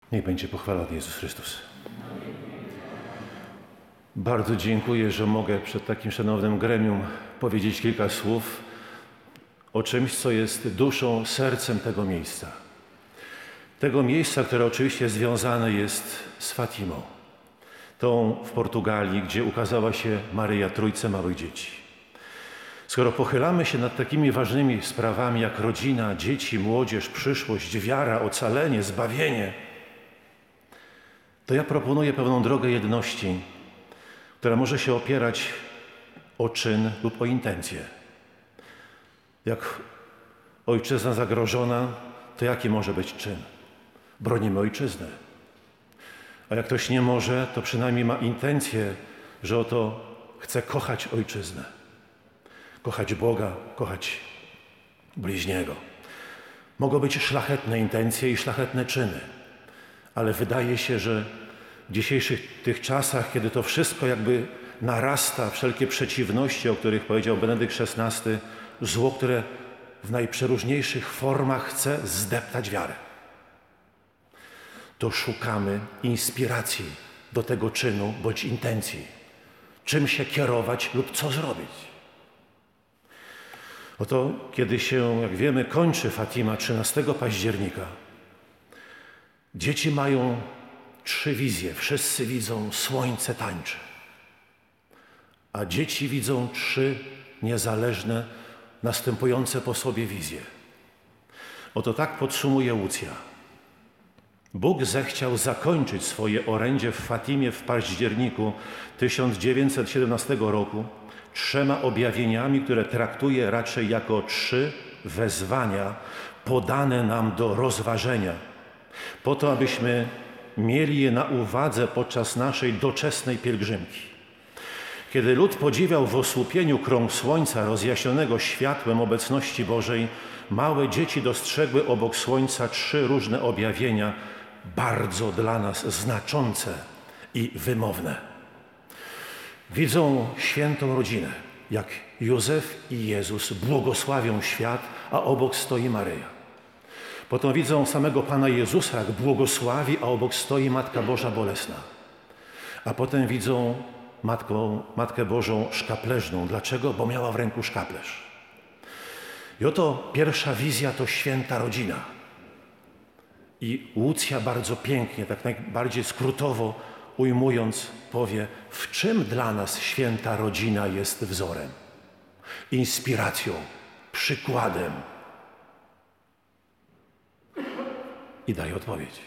Niech będzie pochwalony Jezus Chrystus. Bardzo dziękuję, że mogę przed takim szanownym gremium powiedzieć kilka słów o czymś, co jest duszą, sercem tego miejsca. Tego miejsca, które oczywiście związane jest z Fatimą. Tą w Portugalii, gdzie ukazała się Maryja Trójce Małych Dzieci. Skoro pochylamy się nad takimi ważnymi sprawami jak rodzina, dzieci, młodzież, przyszłość, wiara, ocalenie, zbawienie, to ja proponuję pewną drogę jedności, która może się opierać o czyn lub o intencję. Jak ojczyzna zagrożona, to jaki może być czyn? Bronimy ojczyzny. A jak ktoś nie może, to przynajmniej ma intencję, że oto chce kochać ojczyznę. Kochać Boga, kochać bliźniego. Mogą być szlachetne intencje i szlachetne czyny, ale wydaje się, że w dzisiejszych tych czasach, kiedy to wszystko jakby narasta, wszelkie przeciwności, o których powiedział Benedykt XVI, zło, które w najprzeróżniejszych formach chce zdeptać wiarę, to szukamy inspiracji do tego czynu bądź intencji. Czym się kierować lub co zrobić. Oto, kiedy się, jak wiemy, kończy Fatima 13 października, dzieci mają 3 wizje. Wszyscy widzą słońce tańczy. A dzieci widzą 3 niezależne, następujące po sobie wizje. Oto tak podsumuje Łucja. Bóg zechciał zakończyć swoje orędzie w Fatimie w październiku 1917 roku 3 objawieniami, które traktuje raczej jako 3 wezwania podane nam do rozważenia, po to, abyśmy mieli je na uwadze podczas naszej doczesnej pielgrzymki. Kiedy lud podziwiał w osłupieniu krąg słońca rozjaśnionego światłem obecności Bożej, małe dzieci dostrzegły obok słońca 3 różne objawienia, bardzo dla nas znaczące i wymowne. Widzą świętą rodzinę, jak Józef i Jezus błogosławią świat, a obok stoi Maryja. Potem widzą samego Pana Jezusa, jak błogosławi, a obok stoi Matka Boża Bolesna. A potem widzą Matkę Bożą szkapleżną. Dlaczego? Bo miała w ręku szkaplerz. I oto pierwsza wizja to święta rodzina. I Łucja bardzo pięknie, tak najbardziej skrótowo ujmując, powie, w czym dla nas święta rodzina jest wzorem, inspiracją, przykładem. I daje odpowiedź.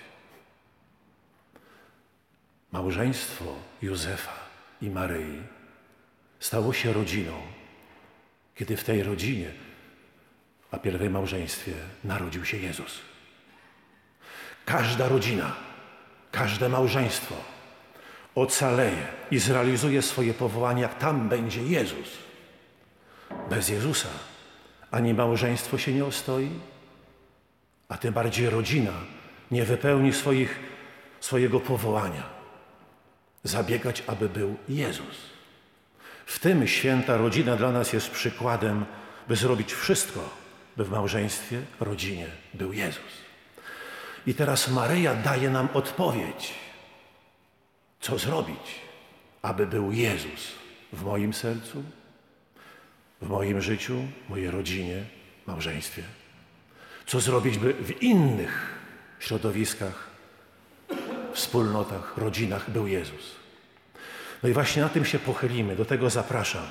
Małżeństwo Józefa i Maryi stało się rodziną, kiedy w tej rodzinie, a pierwszej małżeństwie, narodził się Jezus. Każda rodzina, każde małżeństwo ocaleje i zrealizuje swoje powołanie, jak tam będzie Jezus. Bez Jezusa ani małżeństwo się nie ostoi, a tym bardziej rodzina nie wypełni swojego powołania. Zabiegać, aby był Jezus. W tym święta rodzina dla nas jest przykładem, by zrobić wszystko, by w małżeństwie, rodzinie był Jezus. I teraz Maryja daje nam odpowiedź, co zrobić, aby był Jezus w moim sercu, w moim życiu, mojej rodzinie, małżeństwie. Co zrobić, by w innych środowiskach, wspólnotach, rodzinach był Jezus. No i właśnie na tym się pochylimy, do tego zapraszam.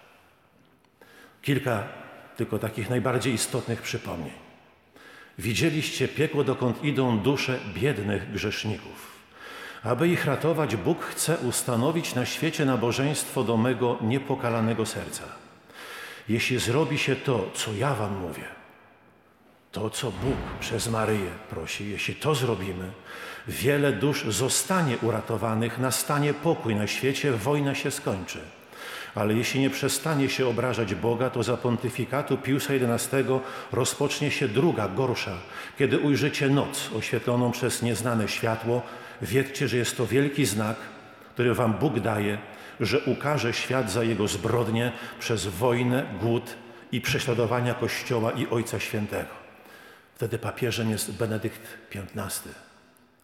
Kilka tylko takich najbardziej istotnych przypomnień. Widzieliście piekło, dokąd idą dusze biednych grzeszników. Aby ich ratować, Bóg chce ustanowić na świecie nabożeństwo do mego niepokalanego serca. Jeśli zrobi się to, co ja wam mówię, to, co Bóg przez Maryję prosi, jeśli to zrobimy, wiele dusz zostanie uratowanych, nastanie pokój na świecie, wojna się skończy. Ale jeśli nie przestanie się obrażać Boga, to za pontyfikatu Piusa XI rozpocznie się druga, gorsza. Kiedy ujrzycie noc oświetloną przez nieznane światło, wiedzcie, że jest to wielki znak, który wam Bóg daje, że ukaże świat za jego zbrodnie przez wojnę, głód i prześladowania Kościoła i Ojca Świętego. Wtedy papieżem jest Benedykt XV.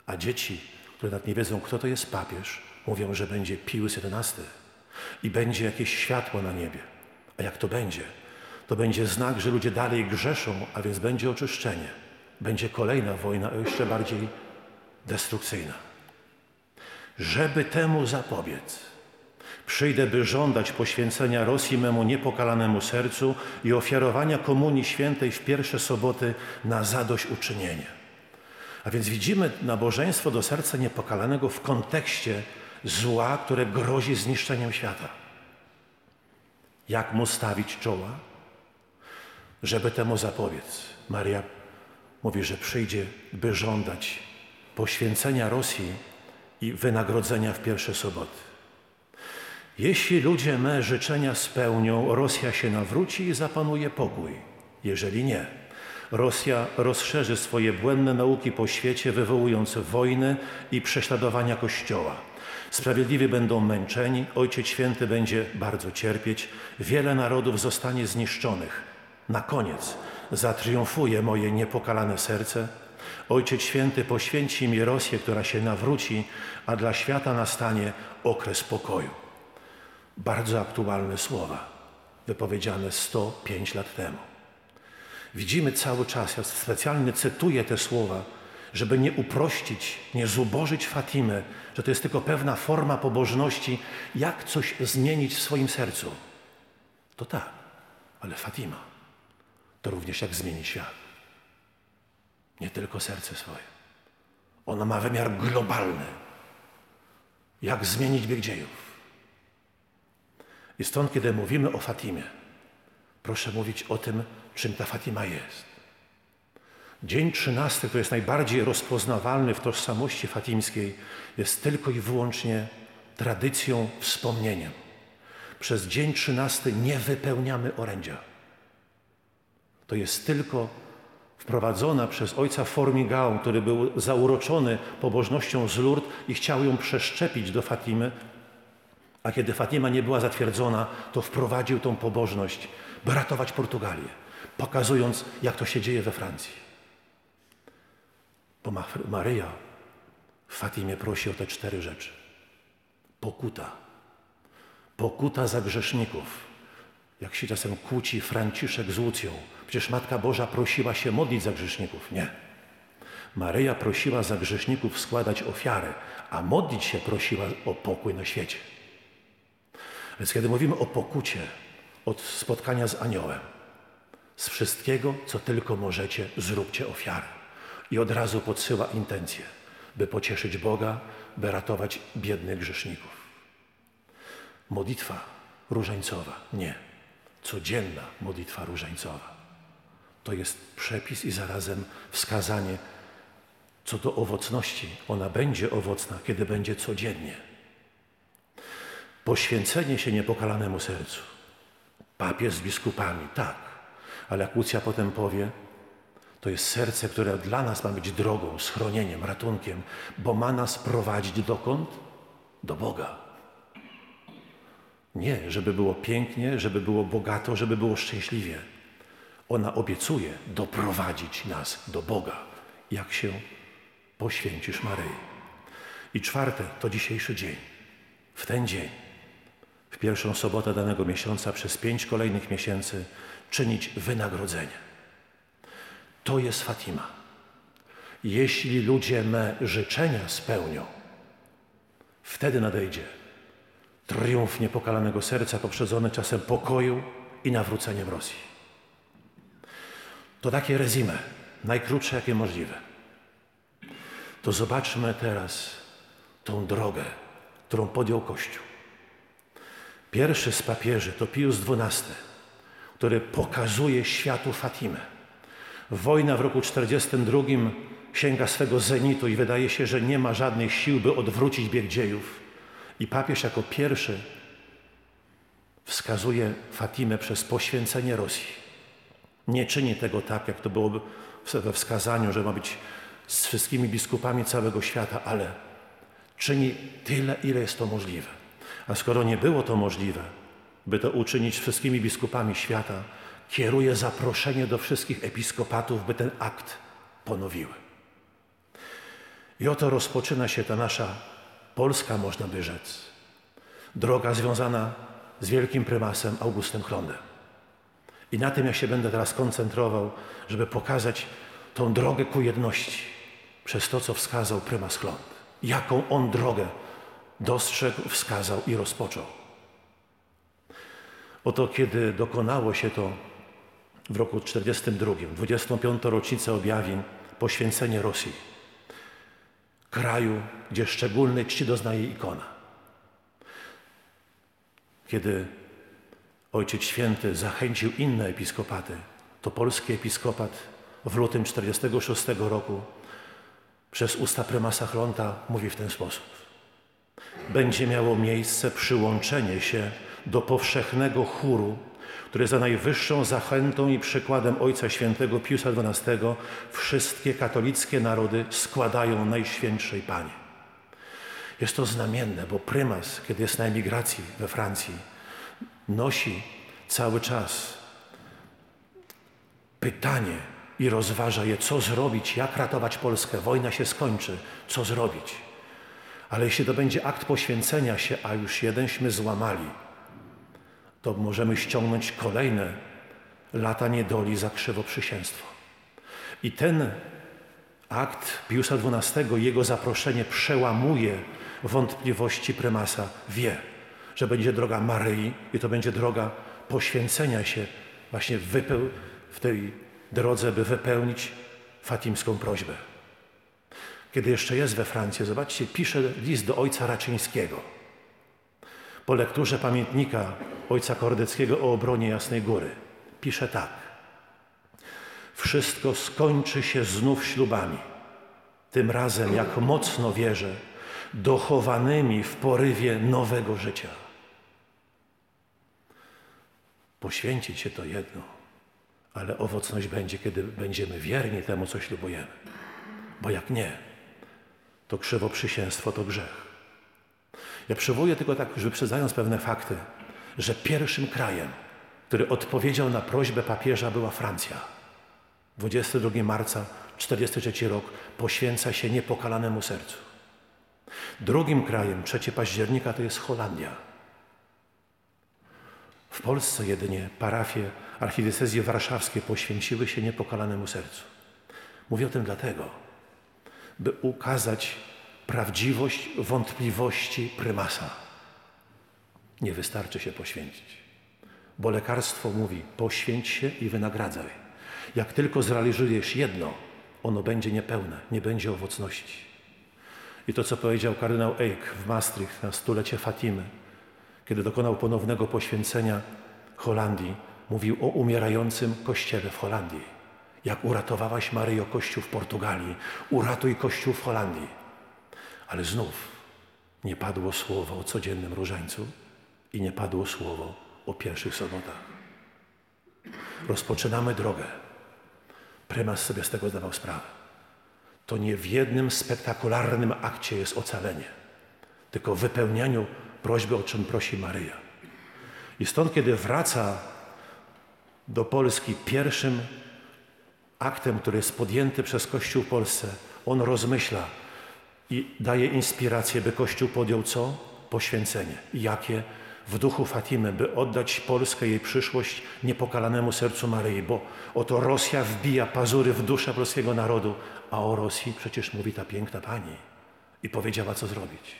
A dzieci, które nawet nie wiedzą, kto to jest papież, mówią, że będzie Pius XI i będzie jakieś światło na niebie. A jak to będzie? To będzie znak, że ludzie dalej grzeszą, a więc będzie oczyszczenie. Będzie kolejna wojna, a jeszcze bardziej destrukcyjna. Żeby temu zapobiec, przyjdę, by żądać poświęcenia Rosji memu niepokalanemu sercu i ofiarowania Komunii Świętej w pierwsze soboty na zadośćuczynienie. A więc widzimy nabożeństwo do serca niepokalanego w kontekście zła, które grozi zniszczeniem świata. Jak mu stawić czoła? Żeby temu zapobiec, Maria mówi, że przyjdzie, by żądać poświęcenia Rosji i wynagrodzenia w pierwsze soboty. Jeśli ludzie me życzenia spełnią, Rosja się nawróci i zapanuje pokój. Jeżeli nie, Rosja rozszerzy swoje błędne nauki po świecie, wywołując wojny i prześladowania Kościoła. Sprawiedliwi będą męczeni, Ojciec Święty będzie bardzo cierpieć, wiele narodów zostanie zniszczonych. Na koniec zatriumfuje moje niepokalane serce. Ojciec Święty poświęci mi Rosję, która się nawróci, a dla świata nastanie okres pokoju. Bardzo aktualne słowa, wypowiedziane 105 lat temu. Widzimy cały czas, ja specjalnie cytuję te słowa, żeby nie uprościć, nie zubożyć Fatimy, że to jest tylko pewna forma pobożności, jak coś zmienić w swoim sercu. To tak, ale Fatima to również jak zmienić świat. Nie tylko serce swoje. Ona ma wymiar globalny. Jak zmienić bieg dziejów. I stąd, kiedy mówimy o Fatimie, proszę mówić o tym, czym ta Fatima jest. Dzień 13, który jest najbardziej rozpoznawalny w tożsamości fatimskiej, jest tylko i wyłącznie tradycją, wspomnieniem. Przez dzień 13 nie wypełniamy orędzia. To jest tylko wprowadzona przez ojca Formigałę, który był zauroczony pobożnością z Lourdes i chciał ją przeszczepić do Fatimy, a kiedy Fatima nie była zatwierdzona, to wprowadził tą pobożność, by ratować Portugalię, pokazując, jak to się dzieje we Francji. Bo Maryja w Fatimie prosi o te 4 rzeczy. Pokuta. Pokuta za grzeszników. Jak się czasem kłóci Franciszek z Łucją. Przecież Matka Boża prosiła się modlić za grzeszników. Nie. Maryja prosiła za grzeszników składać ofiary, a modlić się prosiła o pokój na świecie. Więc kiedy mówimy o pokucie, od spotkania z aniołem, z wszystkiego, co tylko możecie, zróbcie ofiarę. I od razu podsyła intencję, by pocieszyć Boga, by ratować biednych grzeszników. Modlitwa różańcowa. Nie. Codzienna modlitwa różańcowa. To jest przepis i zarazem wskazanie co do owocności. Ona będzie owocna, kiedy będzie codziennie. Poświęcenie się niepokalanemu sercu. Papież z biskupami, tak. Ale jak Łucja potem powie, to jest serce, które dla nas ma być drogą, schronieniem, ratunkiem, bo ma nas prowadzić dokąd? Do Boga. Nie, żeby było pięknie, żeby było bogato, żeby było szczęśliwie. Ona obiecuje doprowadzić nas do Boga, jak się poświęcisz Maryi. I 4. to dzisiejszy dzień. W ten dzień, w pierwszą sobotę danego miesiąca, przez 5 kolejnych miesięcy czynić wynagrodzenie. To jest Fatima. Jeśli ludzie me życzenia spełnią, wtedy nadejdzie triumf niepokalanego serca, poprzedzony czasem pokoju i nawróceniem Rosji. To takie rezime, najkrótsze jakie możliwe. To zobaczmy teraz tą drogę, którą podjął Kościół. Pierwszy z papieży to Pius XII, który pokazuje światu Fatimę. Wojna w roku 1942 sięga swego zenitu i wydaje się, że nie ma żadnych sił, by odwrócić bieg dziejów. I papież jako pierwszy wskazuje Fatimę przez poświęcenie Rosji. Nie czyni tego tak, jak to było we wskazaniu, że ma być z wszystkimi biskupami całego świata, ale czyni tyle, ile jest to możliwe. A skoro nie było to możliwe, by to uczynić z wszystkimi biskupami świata, kieruje zaproszenie do wszystkich episkopatów, by ten akt ponowiły. I oto rozpoczyna się ta nasza polska, można by rzec, droga związana z wielkim prymasem Augustem Hlondem. I na tym ja się będę teraz koncentrował, żeby pokazać tą drogę ku jedności przez to, co wskazał prymas Hlond. Jaką on drogę dostrzegł, wskazał i rozpoczął. Oto kiedy dokonało się to w roku 1942, 25. rocznicę objawień, poświęcenie Rosji, kraju, gdzie szczególnej czci doznaje ikona. Kiedy Ojciec Święty zachęcił inne episkopaty, to polski episkopat w lutym 1946 roku przez usta prymasa Hlonda mówi w ten sposób: będzie miało miejsce przyłączenie się do powszechnego chóru, który za najwyższą zachętą i przykładem Ojca Świętego Piusa XII wszystkie katolickie narody składają Najświętszej Pani. Jest to znamienne, bo prymas, kiedy jest na emigracji we Francji, nosi cały czas pytanie i rozważa je, co zrobić, jak ratować Polskę. Wojna się skończy, co zrobić. Ale jeśli to będzie akt poświęcenia się, a już jedenśmy złamali, to możemy ściągnąć kolejne lata niedoli za krzywoprzysięstwo. I ten akt Piusa XII, jego zaproszenie przełamuje wątpliwości prymasa. Wie, że będzie droga Maryi i to będzie droga poświęcenia się właśnie w tej drodze, by wypełnić fatimską prośbę. Kiedy jeszcze jest we Francji, zobaczcie, pisze list do ojca Raczyńskiego. Po lekturze pamiętnika ojca Kordeckiego o obronie Jasnej Góry pisze tak: wszystko skończy się znów ślubami, tym razem, jak mocno wierzę, dochowanymi w porywie nowego życia. Poświęcić się to jedno, ale owocność będzie, kiedy będziemy wierni temu, co ślubujemy. Bo jak nie, to krzywoprzysięstwo to grzech. Ja przywołuję tylko tak, już wyprzedzając pewne fakty, że pierwszym krajem, który odpowiedział na prośbę papieża, była Francja. 22 marca 1943 rok poświęca się niepokalanemu sercu. Drugim krajem, 3 października, to jest Holandia. W Polsce jedynie parafie archidiecezji warszawskie poświęciły się niepokalanemu sercu. Mówię o tym dlatego, by ukazać prawdziwość wątpliwości prymasa. Nie wystarczy się poświęcić, bo lekarstwo mówi: poświęć się i wynagradzaj. Jak tylko zrealizujesz jedno, ono będzie niepełne, nie będzie owocności. I to, co powiedział kardynał Eijk w Maastricht na stulecie Fatimy, kiedy dokonał ponownego poświęcenia Holandii, mówił o umierającym kościele w Holandii. Jak uratowałaś, Maryjo, kościół w Portugalii, uratuj kościół w Holandii. Ale znów nie padło słowo o codziennym różańcu i nie padło słowo o pierwszych sobotach. Rozpoczynamy drogę. Prymas sobie z tego zdawał sprawę. To nie w jednym spektakularnym akcie jest ocalenie, tylko w wypełnianiu prośby, o czym prosi Maryja. I stąd, kiedy wraca do Polski, pierwszym aktem, który jest podjęty przez Kościół w Polsce, on rozmyśla i daje inspirację, by Kościół podjął co? Poświęcenie. Jakie? W duchu Fatimy, by oddać Polskę, jej przyszłość niepokalanemu sercu Maryi, bo oto Rosja wbija pazury w duszę polskiego narodu, a o Rosji przecież mówi ta piękna Pani i powiedziała, co zrobić.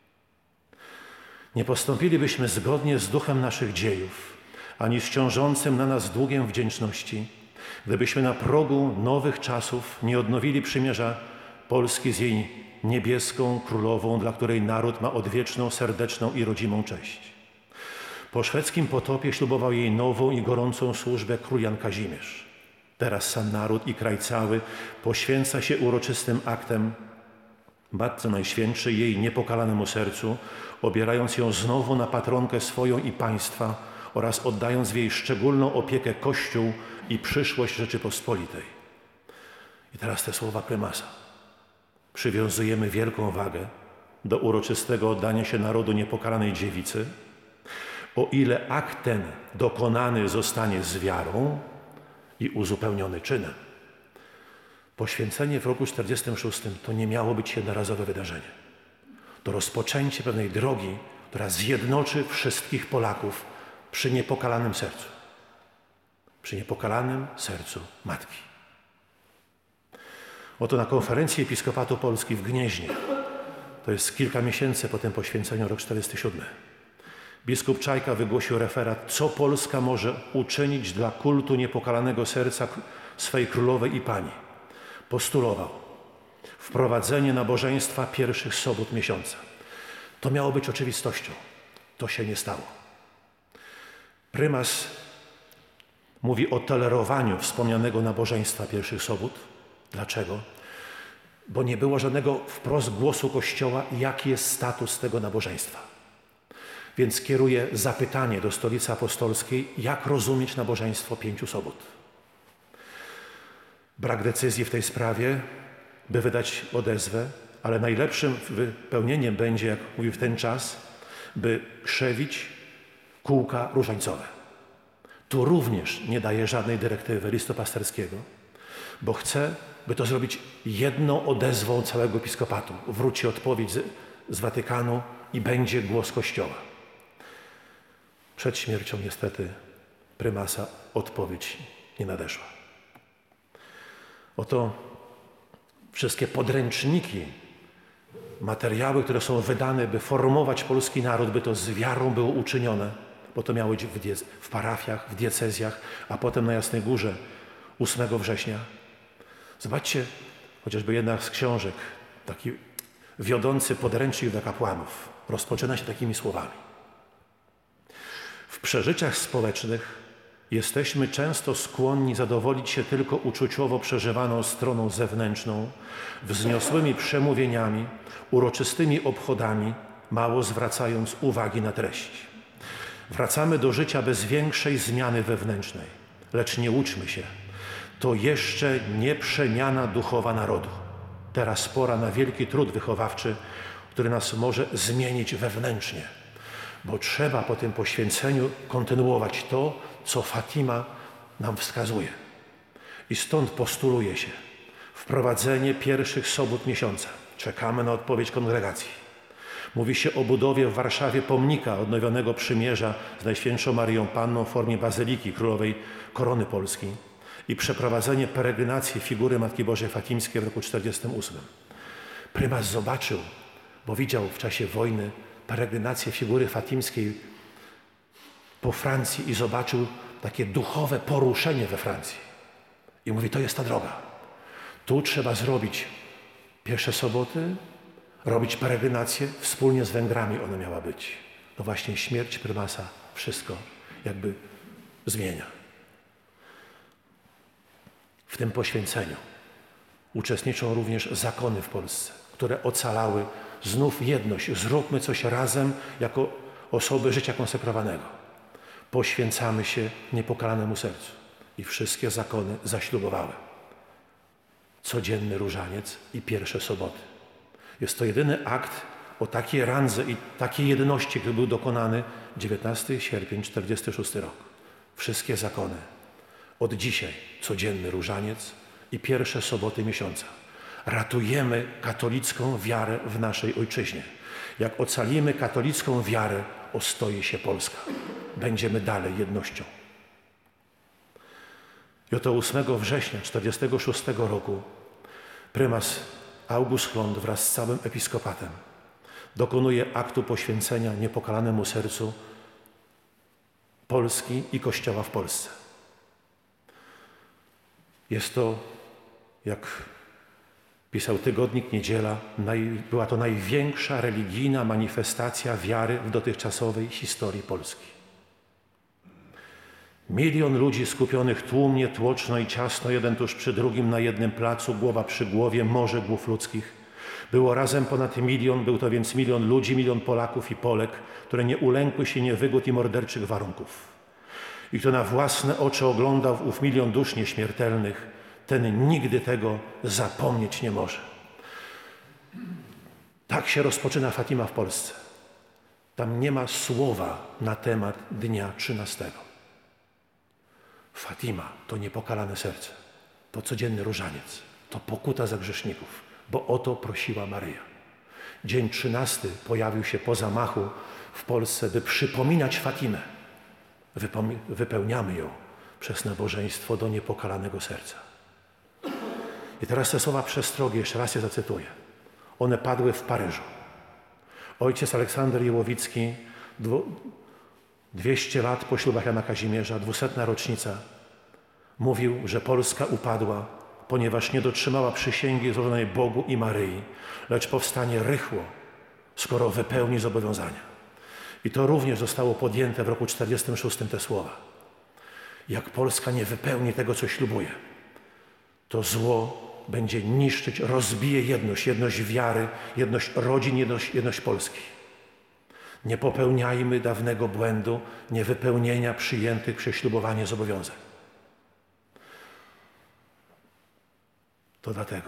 Nie postąpilibyśmy zgodnie z duchem naszych dziejów, ani z ciążącym na nas długiem wdzięczności, gdybyśmy na progu nowych czasów nie odnowili przymierza Polski z jej niebieską królową, dla której naród ma odwieczną, serdeczną i rodzimą cześć. Po szwedzkim potopie ślubował jej nową i gorącą służbę król Jan Kazimierz. Teraz sam naród i kraj cały poświęca się uroczystym aktem Matce Najświętszej, jej niepokalanemu sercu, obierając ją znowu na patronkę swoją i państwa oraz oddając w jej szczególną opiekę Kościół i przyszłość Rzeczypospolitej. I teraz te słowa prymasa. Przywiązujemy wielką wagę do uroczystego oddania się narodu niepokalanej dziewicy, o ile akt ten dokonany zostanie z wiarą i uzupełniony czynem. Poświęcenie w roku 46 to nie miało być jednorazowe wydarzenie. To rozpoczęcie pewnej drogi, która zjednoczy wszystkich Polaków przy niepokalanym sercu. Przy niepokalanym sercu Matki. Oto na konferencji Episkopatu Polski w Gnieźnie, to jest kilka miesięcy po tym poświęceniu, rok 47, biskup Czajka wygłosił referat, co Polska może uczynić dla kultu niepokalanego serca swej królowej i pani. Postulował wprowadzenie nabożeństwa pierwszych sobot miesiąca. To miało być oczywistością. To się nie stało. Prymas mówi o tolerowaniu wspomnianego nabożeństwa pierwszych sobot. Dlaczego? Bo nie było żadnego wprost głosu Kościoła, jaki jest status tego nabożeństwa. Więc kieruje zapytanie do Stolicy Apostolskiej, jak rozumieć nabożeństwo 5 sobot. Brak decyzji w tej sprawie, by wydać odezwę, ale najlepszym wypełnieniem będzie, jak mówił w ten czas, by krzewić kółka różańcowe. Tu również nie daje żadnej dyrektywy listu pasterskiego, bo chce, by to zrobić jedną odezwą całego episkopatu. Wróci odpowiedź z Watykanu i będzie głos Kościoła. Przed śmiercią niestety prymasa odpowiedź nie nadeszła. Oto wszystkie podręczniki, materiały, które są wydane, by formować polski naród, by to z wiarą było uczynione, bo to miało być w parafiach, w diecezjach, a potem na Jasnej Górze 8 września. Zobaczcie, chociażby jedna z książek, taki wiodący podręcznik dla kapłanów, rozpoczyna się takimi słowami. W przeżyciach społecznych jesteśmy często skłonni zadowolić się tylko uczuciowo przeżywaną stroną zewnętrzną, wzniosłymi przemówieniami, uroczystymi obchodami, mało zwracając uwagi na treść. Wracamy do życia bez większej zmiany wewnętrznej, lecz nie łudźmy się. To jeszcze nie przemiana duchowa narodu. Teraz pora na wielki trud wychowawczy, który nas może zmienić wewnętrznie, bo trzeba po tym poświęceniu kontynuować to, co Fatima nam wskazuje. I stąd postuluje się wprowadzenie pierwszych sobot miesiąca. Czekamy na odpowiedź kongregacji. Mówi się o budowie w Warszawie pomnika odnowionego przymierza z Najświętszą Maryją Panną w formie bazyliki Królowej Korony Polskiej i przeprowadzenie peregrinacji figury Matki Bożej Fatimskiej w roku 48. Prymas zobaczył, bo widział w czasie wojny peregrinację figury fatimskiej po Francji i zobaczył takie duchowe poruszenie we Francji. I mówi, to jest ta droga. Tu trzeba zrobić pierwsze soboty, robić peregrinację, wspólnie z Węgrami ona miała być. No właśnie śmierć prymasa wszystko jakby zmienia. W tym poświęceniu uczestniczą również zakony w Polsce, które ocalały znów jedność. Zróbmy coś razem jako osoby życia konsekrowanego. Poświęcamy się niepokalanemu sercu. I wszystkie zakony zaślubowały codzienny różaniec i pierwsze soboty. Jest to jedyny akt o takiej randze i takiej jedności, który był dokonany 19 sierpień 46 rok. Wszystkie zakony. Od dzisiaj codzienny różaniec i pierwsze soboty miesiąca. Ratujemy katolicką wiarę w naszej ojczyźnie. Jak ocalimy katolicką wiarę, ostoi się Polska. Będziemy dalej jednością. I oto 8 września 46 roku prymas August Hlond wraz z całym episkopatem dokonuje aktu poświęcenia niepokalanemu sercu Polski i Kościoła w Polsce. Jest to, jak pisał tygodnik Niedziela, była to największa religijna manifestacja wiary w dotychczasowej historii Polski. 1 000 000 ludzi skupionych tłumnie, tłoczno i ciasno, jeden tuż przy drugim, na jednym placu, głowa przy głowie, morze głów ludzkich. Było razem ponad 1 000 000, był to więc 1 000 000 ludzi, 1 000 000 Polaków i Polek, które nie ulękły się niewygód i morderczych warunków. I kto na własne oczy oglądał ów 1 000 000 dusz nieśmiertelnych, ten nigdy tego zapomnieć nie może. Tak się rozpoczyna Fatima w Polsce. Tam nie ma słowa na temat dnia 13. Fatima to niepokalane serce, to codzienny różaniec, to pokuta za grzeszników, bo o to prosiła Maryja. Dzień 13 pojawił się po zamachu w Polsce, by przypominać Fatimę. Wypełniamy ją przez nabożeństwo do niepokalanego serca. I teraz te słowa przestrogi, jeszcze raz je zacytuję. One padły w Paryżu. Ojciec Aleksander Jełowicki, 200 lat po ślubach Jana Kazimierza, 200. rocznica, mówił, że Polska upadła, ponieważ nie dotrzymała przysięgi złożonej Bogu i Maryi, lecz powstanie rychło, skoro wypełni zobowiązania. I to również zostało podjęte w roku 46 te słowa. Jak Polska nie wypełni tego, co ślubuje, to zło będzie niszczyć, rozbije jedność wiary, jedność rodzin, jedność Polski. Nie popełniajmy dawnego błędu niewypełnienia przyjętych przez ślubowanie zobowiązań. To dlatego.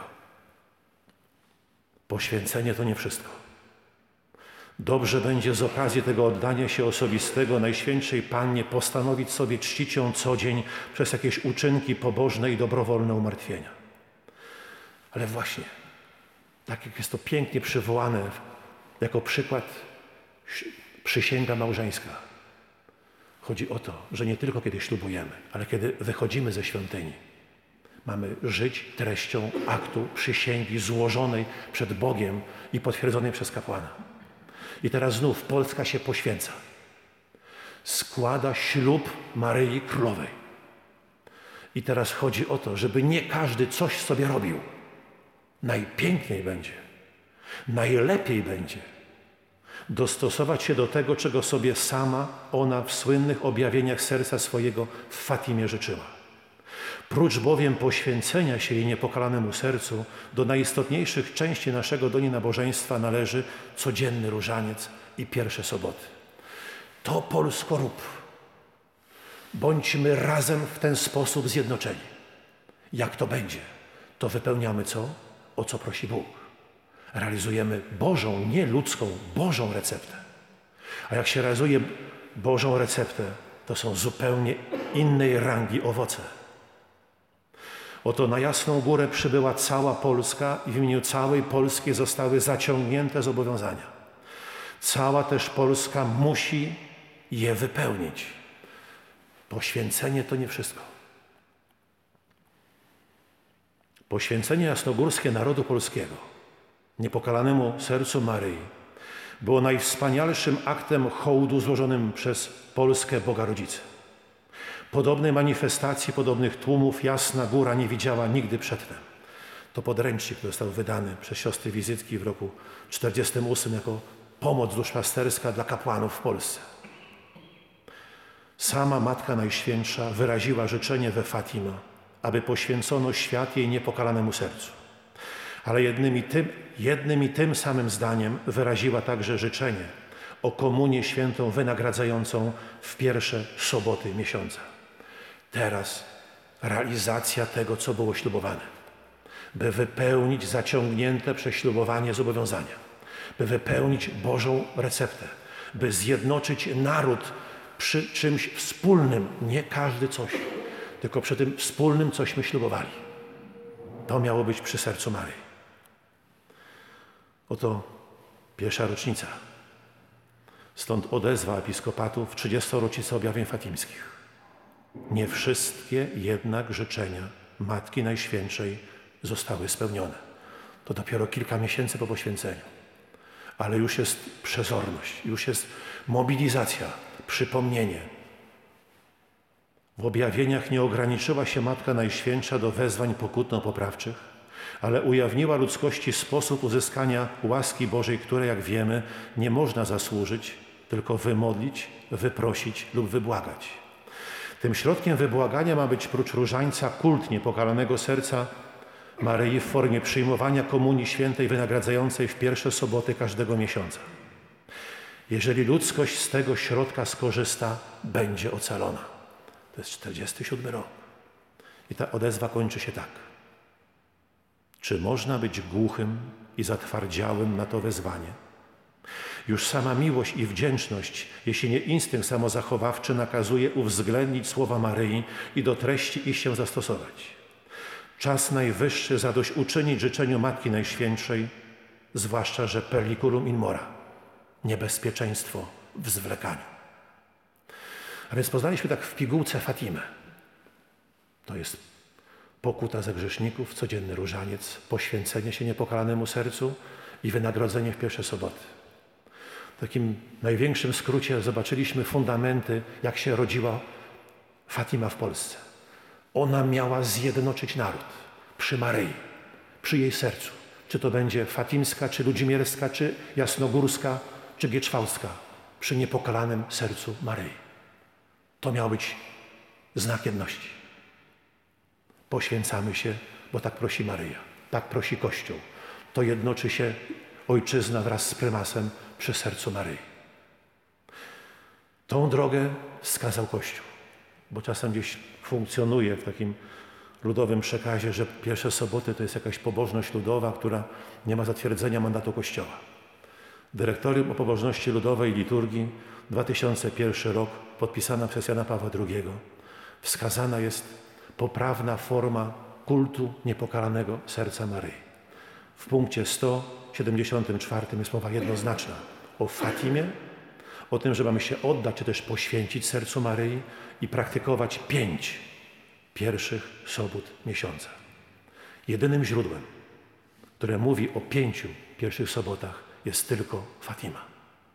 Poświęcenie to nie wszystko. Dobrze będzie z okazji tego oddania się osobistego Najświętszej Pannie postanowić sobie czcić ją co dzień przez jakieś uczynki pobożne i dobrowolne umartwienia. Ale właśnie, tak jak jest to pięknie przywołane jako przykład przysięga małżeńska. Chodzi o to, że nie tylko kiedy ślubujemy, ale kiedy wychodzimy ze świątyni, mamy żyć treścią aktu przysięgi złożonej przed Bogiem i potwierdzonej przez kapłana. I teraz znów Polska się poświęca. Składa ślub Maryi Królowej. I teraz chodzi o to, żeby nie każdy coś sobie robił. Najpiękniej będzie, najlepiej będzie dostosować się do tego, czego sobie sama ona w słynnych objawieniach serca swojego w Fatimie życzyła. Prócz bowiem poświęcenia się jej niepokalanemu sercu, do najistotniejszych części naszego do niej nabożeństwa należy codzienny różaniec i pierwsze soboty. To Polsko rób. Bądźmy razem w ten sposób zjednoczeni. Jak to będzie, to wypełniamy co? O co prosi Bóg. Realizujemy Bożą, nie ludzką, Bożą receptę. A jak się realizuje Bożą receptę, to są zupełnie innej rangi owoce. Oto na Jasną Górę przybyła cała Polska i w imieniu całej Polski zostały zaciągnięte zobowiązania. Cała też Polska musi je wypełnić. Poświęcenie to nie wszystko. Poświęcenie jasnogórskie narodu polskiego, niepokalanemu sercu Maryi, było najwspanialszym aktem hołdu złożonym przez Polskę Boga Rodzicy. Podobnej manifestacji, podobnych tłumów Jasna Góra nie widziała nigdy przedtem. To podręcznik, który został wydany przez siostry Wizytki w roku 1948 jako pomoc duszpasterska dla kapłanów w Polsce. Sama Matka Najświętsza wyraziła życzenie we Fatima, aby poświęcono świat jej niepokalanemu sercu. Ale jednym i tym samym zdaniem wyraziła także życzenie o komunię świętą wynagradzającą w pierwsze soboty miesiąca. Teraz realizacja tego, co było ślubowane, by wypełnić zaciągnięte przez ślubowanie zobowiązania, by wypełnić Bożą receptę, by zjednoczyć naród przy czymś wspólnym, nie każdy coś, tylko przy tym wspólnym cośmy ślubowali. To miało być przy sercu Maryi. Oto pierwsza rocznica. Stąd odezwa episkopatu w 30. rocznicę objawień fatimskich. Nie wszystkie jednak życzenia Matki Najświętszej zostały spełnione. To dopiero kilka miesięcy po poświęceniu. Ale już jest przezorność, już jest mobilizacja, przypomnienie. W objawieniach nie ograniczyła się Matka Najświętsza do wezwań pokutno-poprawczych, ale ujawniła ludzkości sposób uzyskania łaski Bożej, której, jak wiemy, nie można zasłużyć, tylko wymodlić, wyprosić lub wybłagać. Tym środkiem wybłagania ma być prócz różańca kult niepokalanego serca Maryi w formie przyjmowania komunii świętej wynagradzającej w pierwsze soboty każdego miesiąca. Jeżeli ludzkość z tego środka skorzysta, będzie ocalona. To jest 47 rok. I ta odezwa kończy się tak. Czy można być głuchym i zatwardziałym na to wezwanie? Już sama miłość i wdzięczność, jeśli nie instynkt samozachowawczy, nakazuje uwzględnić słowa Maryi i do treści iść się zastosować. Czas najwyższy zadośćuczynić życzeniu Matki Najświętszej, zwłaszcza, że perliculum in mora, niebezpieczeństwo w zwlekaniu. A więc poznaliśmy tak w pigułce Fatimę. To jest pokuta za grzeszników, codzienny różaniec, poświęcenie się niepokalanemu sercu i wynagrodzenie w pierwsze soboty. W takim największym skrócie zobaczyliśmy fundamenty, jak się rodziła Fatima w Polsce. Ona miała zjednoczyć naród przy Maryi, przy jej sercu. Czy to będzie fatimska, czy ludzimierska, czy jasnogórska, czy gieczwałska, przy niepokalanym sercu Maryi. To miał być znak jedności. Poświęcamy się, bo tak prosi Maryja, tak prosi Kościół. To jednoczy się ojczyzna wraz z prymasem przy sercu Maryi. Tą drogę wskazał Kościół, bo czasem gdzieś funkcjonuje w takim ludowym przekazie, że pierwsze soboty to jest jakaś pobożność ludowa, która nie ma zatwierdzenia mandatu Kościoła. Dyrektorium o pobożności ludowej i liturgii, 2001 rok, podpisana przez Jana Pawła II. Wskazana jest poprawna forma kultu niepokalanego serca Maryi. W punkcie 174 jest mowa jednoznaczna o Fatimie, o tym, że mamy się oddać, czy też poświęcić sercu Maryi i praktykować 5 pierwszych sobót miesiąca. Jedynym źródłem, które mówi o 5 pierwszych sobotach, jest tylko Fatima.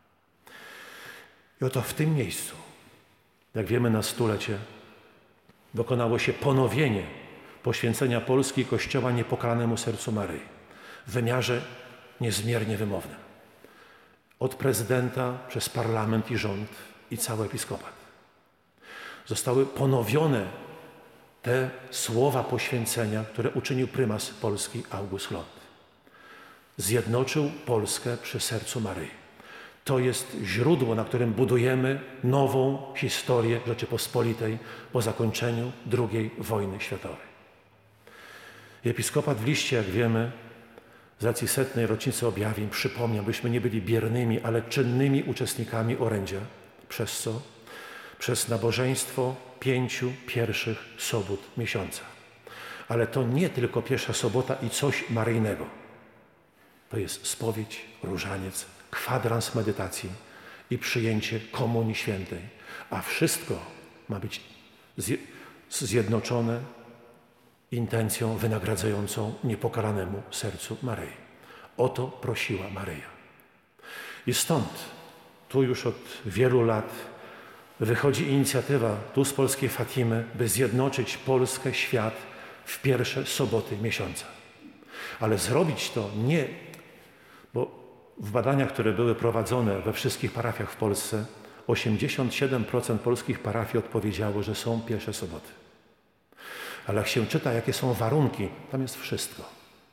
I oto w tym miejscu, jak wiemy na stulecie, dokonało się ponowienie poświęcenia Polski i Kościoła niepokalanemu sercu Maryi w wymiarze niezmiernie wymownym. Od prezydenta przez parlament i rząd i cały episkopat. Zostały ponowione te słowa poświęcenia, które uczynił prymas Polski August Lont. Zjednoczył Polskę przy sercu Maryi. To jest źródło, na którym budujemy nową historię Rzeczypospolitej po zakończeniu II wojny światowej. Episkopat w liście, jak wiemy, z racji 100. rocznicy objawień przypomniał, byśmy nie byli biernymi, ale czynnymi uczestnikami orędzia, przez co? Przez nabożeństwo 5 pierwszych sobót miesiąca. Ale to nie tylko pierwsza sobota i coś maryjnego. To jest spowiedź, różaniec, kwadrans medytacji i przyjęcie Komunii Świętej. A wszystko ma być zjednoczone intencją wynagradzającą niepokalanemu sercu Maryi. O to prosiła Maryja. I stąd, tu już od wielu lat wychodzi inicjatywa tu z polskiej Fatimy, by zjednoczyć Polskę, świat w pierwsze soboty miesiąca. Ale zrobić to nie, bo w badaniach, które były prowadzone we wszystkich parafiach w Polsce, 87% polskich parafii odpowiedziało, że są pierwsze soboty. Ale jak się czyta, jakie są warunki, tam jest wszystko.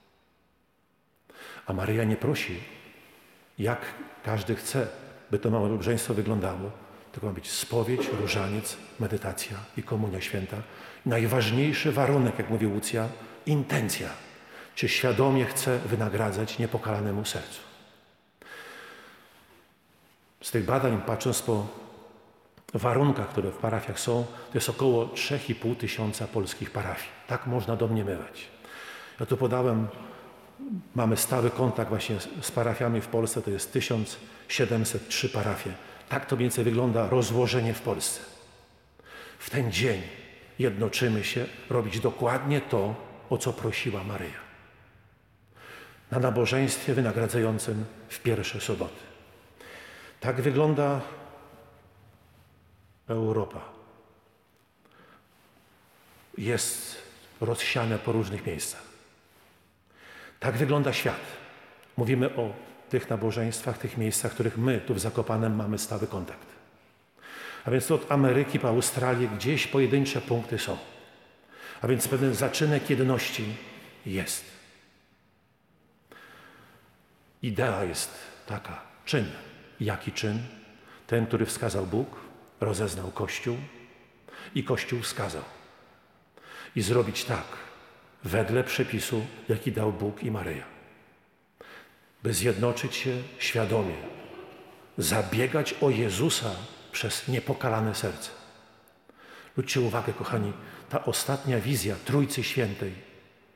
A Maryja nie prosi, jak każdy chce, by to małżeństwo wyglądało, tylko ma być spowiedź, różaniec, medytacja i komunia święta. Najważniejszy warunek, jak mówi Łucja, intencja. Czy świadomie chce wynagradzać niepokalanemu sercu. Z tych badań, patrząc po warunkach, które w parafiach są, to jest około 3,5 tysiąca polskich parafii. Tak można domniemywać. Ja tu podałem, mamy stały kontakt właśnie z parafiami w Polsce, to jest 1703 parafie. Tak to mniej więcej wygląda rozłożenie w Polsce. W ten dzień jednoczymy się robić dokładnie to, o co prosiła Maryja. Na nabożeństwie wynagradzającym w pierwsze soboty. Tak wygląda Europa. Jest rozsiane po różnych miejscach. Tak wygląda świat. Mówimy o tych nabożeństwach, tych miejscach, w których my tu w Zakopanem mamy stały kontakt. A więc od Ameryki po Australię gdzieś pojedyncze punkty są. A więc pewien zaczynek jedności jest. Idea jest taka, czyn. Jaki czyn? Ten, który wskazał Bóg, rozeznał Kościół i Kościół wskazał. I zrobić tak, wedle przepisu, jaki dał Bóg i Maryja. By zjednoczyć się świadomie, zabiegać o Jezusa przez niepokalane serce. Zwróćcie uwagę, kochani, ta ostatnia wizja Trójcy Świętej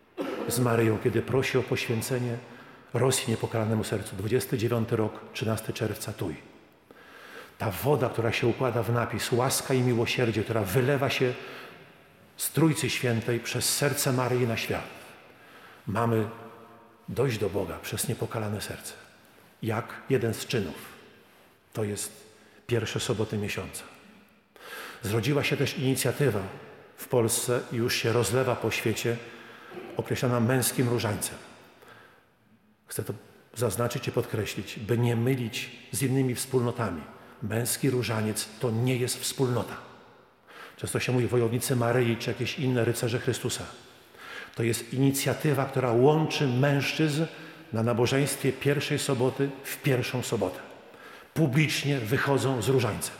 z Maryją, kiedy prosi o poświęcenie Rosji niepokalanemu sercu. 29 rok, 13 czerwca, Tuj. Ta woda, która się układa w napis, łaska i miłosierdzie, która wylewa się z Trójcy Świętej przez serce Maryi na świat. Mamy dojść do Boga przez niepokalane serce. Jak jeden z czynów. To jest pierwsze soboty miesiąca. Zrodziła się też inicjatywa w Polsce i już się rozlewa po świecie, określana męskim różańcem. Chcę to zaznaczyć i podkreślić, by nie mylić z innymi wspólnotami. Męski różaniec to nie jest wspólnota. Często się mówi wojownicy Maryi czy jakieś inne rycerze Chrystusa. To jest inicjatywa, która łączy mężczyzn na nabożeństwie pierwszej soboty w pierwszą sobotę. Publicznie wychodzą z różańcem.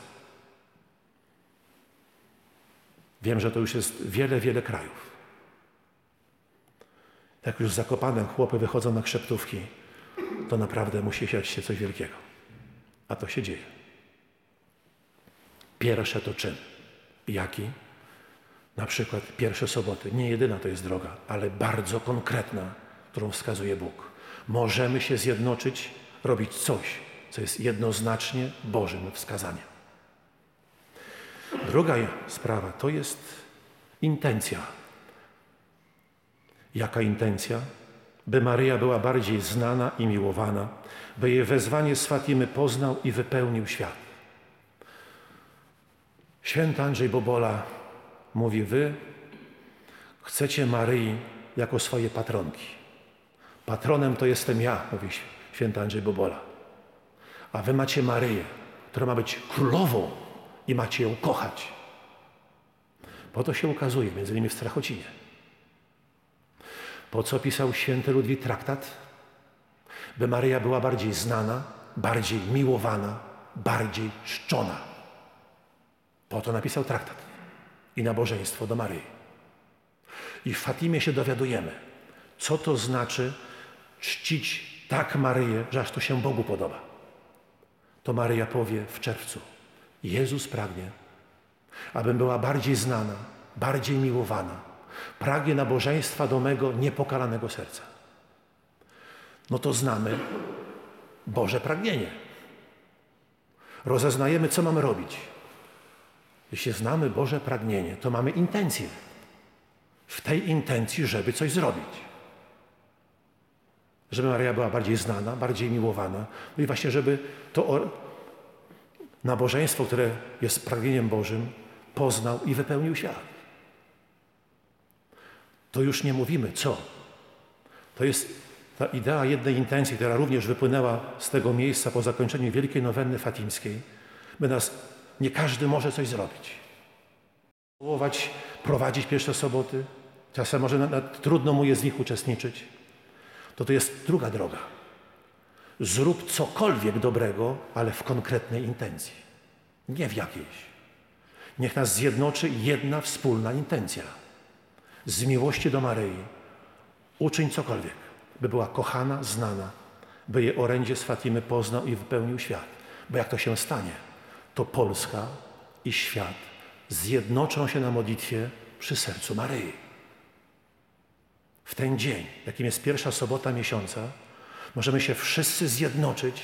Wiem, że to już jest wiele, wiele krajów. Jak już z Zakopanem chłopy wychodzą na chrzeptówki, to naprawdę musi siać się coś wielkiego. A to się dzieje. Pierwsze to czyn. Jaki? Na przykład pierwsze soboty. Nie jedyna to jest droga, ale bardzo konkretna, którą wskazuje Bóg. Możemy się zjednoczyć, robić coś, co jest jednoznacznie Bożym wskazaniem. Druga sprawa to jest intencja. Jaka intencja? By Maryja była bardziej znana i miłowana, by jej wezwanie z Fatimy poznał i wypełnił świat. Święty Andrzej Bobola mówi, wy chcecie Maryi jako swoje patronki. Patronem to jestem ja, mówi święty Andrzej Bobola. A wy macie Maryję, która ma być królową i macie ją kochać. Po to się ukazuje, między innymi w Strachocinie. Po co pisał święty Ludwik traktat? By Maryja była bardziej znana, bardziej miłowana, bardziej czczona. Po to napisał traktat i nabożeństwo do Maryi. I w Fatimie się dowiadujemy, co to znaczy czcić tak Maryję, że aż to się Bogu podoba. To Maryja powie w czerwcu: Jezus pragnie, abym była bardziej znana, bardziej miłowana. Pragnie nabożeństwa do mego niepokalanego serca. No to znamy Boże pragnienie. Rozeznajemy, co mamy robić. Jeśli znamy Boże pragnienie, to mamy intencję. W tej intencji, żeby coś zrobić. Żeby Maryja była bardziej znana, bardziej miłowana. No i właśnie, żeby to nabożeństwo, które jest pragnieniem Bożym, poznał i wypełnił świat. To już nie mówimy co. To jest ta idea jednej intencji, która również wypłynęła z tego miejsca po zakończeniu Wielkiej Nowenny Fatimskiej. Nie każdy może coś zrobić. Prowadzić pierwsze soboty. Czasem może trudno mu jest w nich uczestniczyć. To jest druga droga. Zrób cokolwiek dobrego, ale w konkretnej intencji. Nie w jakiejś. Niech nas zjednoczy jedna wspólna intencja. Z miłości do Maryi uczyń cokolwiek, by była kochana, znana, by jej orędzie z Fatimy poznał i wypełnił świat. Bo jak to się stanie, to Polska i świat zjednoczą się na modlitwie przy sercu Maryi. W ten dzień, jakim jest pierwsza sobota miesiąca, możemy się wszyscy zjednoczyć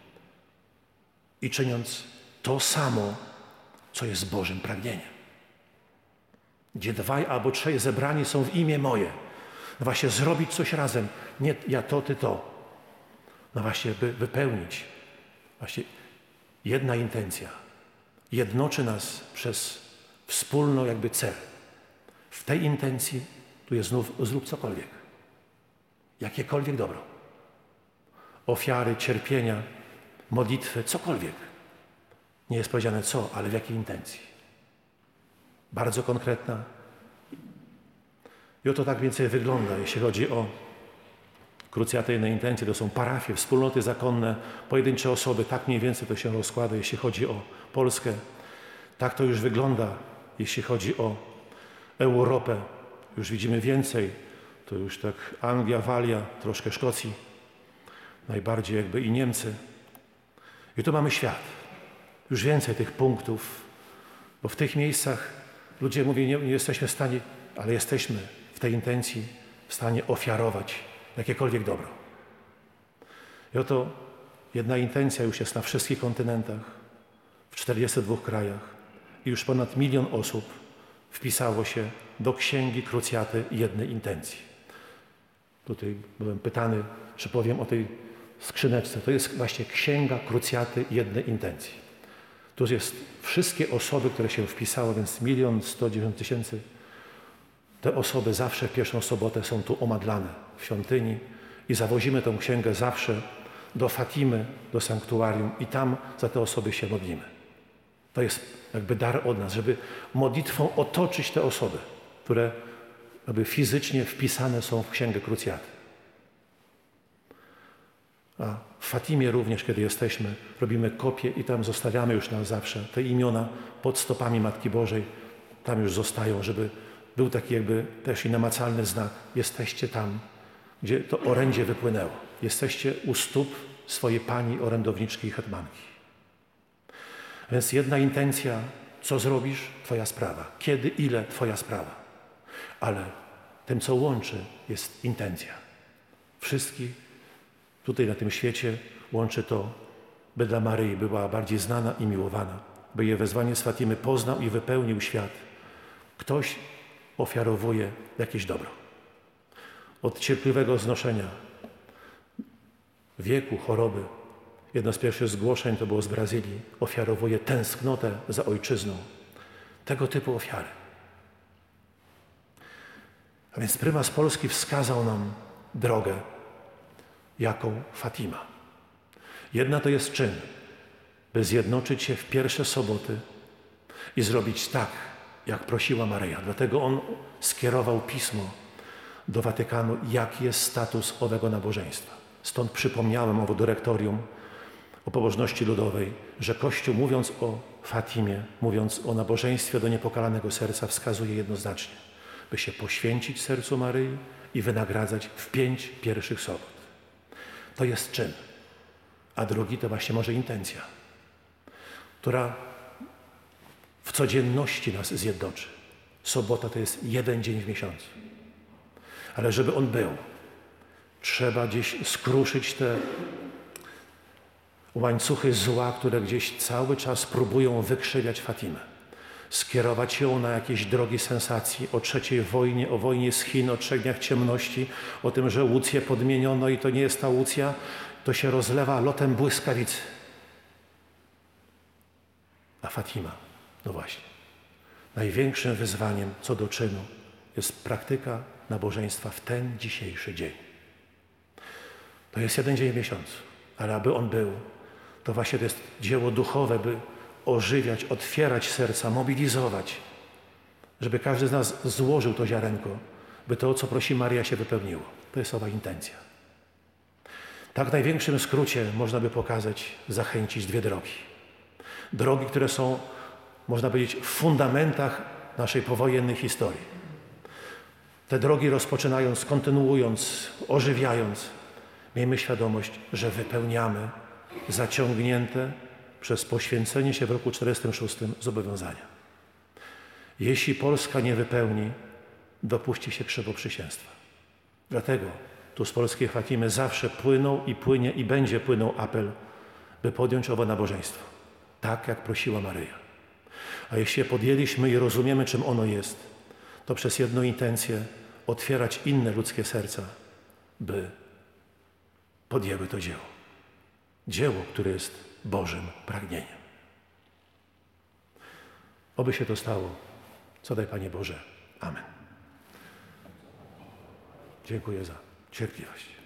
i czyniąc to samo, co jest Bożym pragnieniem. Gdzie dwaj albo trzej zebrani są w imię moje. No właśnie zrobić coś razem. Nie ja to, ty to. No właśnie, by wypełnić. Właśnie jedna intencja. Jednoczy nas przez wspólny jakby cel. W tej intencji tu jest znów zrób cokolwiek. Jakiekolwiek dobro. Ofiary, cierpienia, modlitwy, cokolwiek. Nie jest powiedziane co, ale w jakiej intencji. Bardzo konkretna. I oto tak więcej wygląda, jeśli chodzi o krucjatejne intencje. To są parafie, wspólnoty zakonne, pojedyncze osoby. Tak mniej więcej to się rozkłada, jeśli chodzi o Polskę. Tak to już wygląda, jeśli chodzi o Europę. Już widzimy więcej. To już tak Anglia, Walia, troszkę Szkocji. Najbardziej jakby i Niemcy. I tu mamy świat. Już więcej tych punktów, bo w tych miejscach ludzie mówią, nie jesteśmy w stanie, ale jesteśmy w tej intencji w stanie ofiarować jakiekolwiek dobro. I oto jedna intencja już jest na wszystkich kontynentach, w 42 krajach i już ponad 1 milion osób wpisało się do Księgi Krucjaty jednej intencji. Tutaj byłem pytany, czy powiem o tej skrzyneczce. To jest właśnie Księga Krucjaty jednej intencji. Tu jest wszystkie osoby, które się wpisały, więc 1 109 000. Te osoby zawsze w pierwszą sobotę są tu omadlane w świątyni i zawozimy tę księgę zawsze do Fatimy, do sanktuarium i tam za te osoby się modlimy. To jest jakby dar od nas, żeby modlitwą otoczyć te osoby, które jakby fizycznie wpisane są w Księgę Krucjaty. A w Fatimie również, kiedy jesteśmy, robimy kopię i tam zostawiamy już na zawsze te imiona pod stopami Matki Bożej. Tam już zostają, żeby był taki jakby też i namacalny znak. Jesteście tam, gdzie to orędzie wypłynęło. Jesteście u stóp swojej Pani orędowniczki i hetmanki. Więc jedna intencja, co zrobisz, twoja sprawa. Kiedy, ile, twoja sprawa. Ale tym, co łączy, jest intencja. Wszystkich tutaj na tym świecie łączy to, by dla Maryi była bardziej znana i miłowana, by jej wezwanie z Fatimy poznał i wypełnił świat. Ktoś ofiarowuje jakieś dobro. Od cierpliwego znoszenia wieku, choroby, jedno z pierwszych zgłoszeń to było z Brazylii, ofiarowuje tęsknotę za ojczyzną. Tego typu ofiary. A więc prymas Polski wskazał nam drogę, jaką Fatima. Jedna to jest czyn, by zjednoczyć się w pierwsze soboty i zrobić tak, jak prosiła Maryja. Dlatego on skierował pismo do Watykanu, jaki jest status owego nabożeństwa. Stąd przypomniałem owo dyrektorium o pobożności ludowej, że Kościół, mówiąc o Fatimie, mówiąc o nabożeństwie do niepokalanego serca, wskazuje jednoznacznie, by się poświęcić sercu Maryi i wynagradzać w 5 pierwszych sobot. To jest czyn, a drugi to właśnie może intencja, która w codzienności nas zjednoczy. Sobota to jest jeden dzień w miesiącu. Ale żeby on był, trzeba gdzieś skruszyć te łańcuchy zła, które gdzieś cały czas próbują wykrzywiać Fatimę. Skierować ją na jakieś drogi sensacji o III wojnie, o wojnie z Chin, o 3 dniach ciemności, o tym, że Łucję podmieniono i to nie jest ta Łucja, to się rozlewa lotem błyskawicy. A Fatima, no właśnie, największym wyzwaniem co do czynu jest praktyka nabożeństwa w ten dzisiejszy dzień. To jest jeden dzień w miesiącu, ale aby on był, to właśnie to jest dzieło duchowe, by ożywiać, otwierać serca, mobilizować, żeby każdy z nas złożył to ziarenko, by to, o co prosi Maryja, się wypełniło. To jest owa intencja. Tak w największym skrócie można by pokazać, zachęcić 2 drogi. Drogi, które są, można powiedzieć, w fundamentach naszej powojennej historii. Te drogi rozpoczynając, kontynuując, ożywiając, miejmy świadomość, że wypełniamy zaciągnięte przez poświęcenie się w roku 1946 zobowiązania. Jeśli Polska nie wypełni, dopuści się krzywoprzysięstwa. Dlatego tu z polskiej Fatimy zawsze płynął i płynie i będzie płynął apel, by podjąć owo nabożeństwo, tak jak prosiła Maryja. A jeśli je podjęliśmy i rozumiemy, czym ono jest, to przez jedną intencję otwierać inne ludzkie serca, by podjęły to dzieło. Dzieło, które jest Bożym pragnieniem. Oby się to stało. Co daj, Panie Boże. Amen. Dziękuję za cierpliwość.